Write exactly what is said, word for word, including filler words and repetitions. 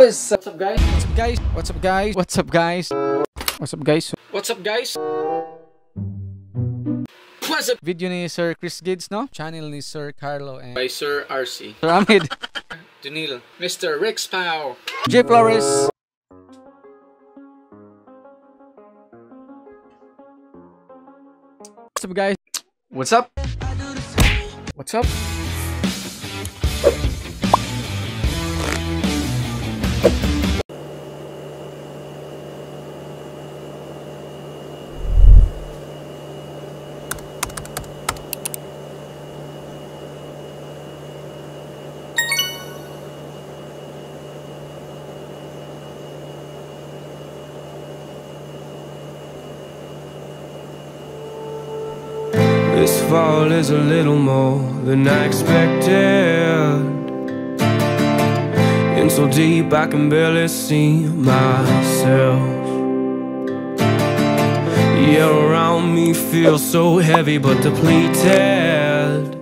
What's up guys? What's up guys? What's up guys? What's up guys? What's up guys? What's up guys? What's up? Video ni Sir Chris Gids, no? Channel ni Sir Carlo and by Sir R C. Sir Ahmed. Dunil. Mister Rex Pau. J Flores. What's up guys? What's up? What's up? This fall is a little more than I expected. In so deep I can barely see myself. Yeah, around me feels so heavy but depleted.